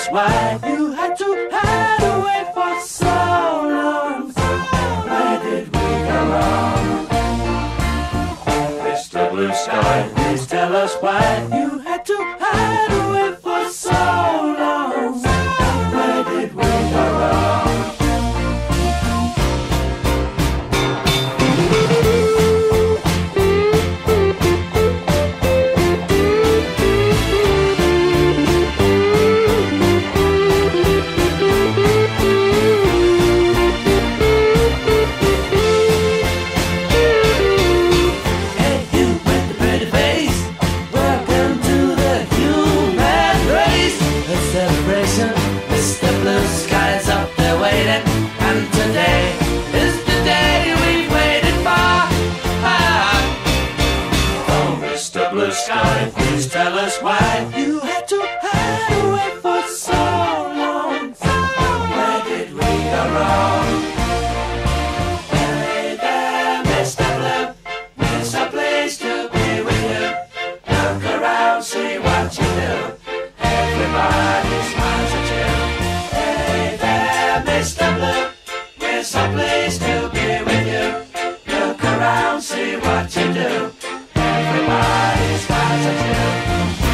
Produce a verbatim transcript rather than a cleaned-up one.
us why you had to hide away for so long. Where did we go wrong? Mister Blue Sky, please tell us why you had to hide away for so long. Where did we go wrong? Mister Blue Sky's up there waiting, and today is the day we've waited for. Ah. Oh, Mister Blue Sky, please tell us why you had to hide away for so long. Where did we go wrong? Hey there, Mister Blue, there's a place to be with you. Look around, see what you do. Everybody smiles at you. Hey there, Mister Blue, we're so pleased to be with you. Look around, see what you do. Everybody smiles at you.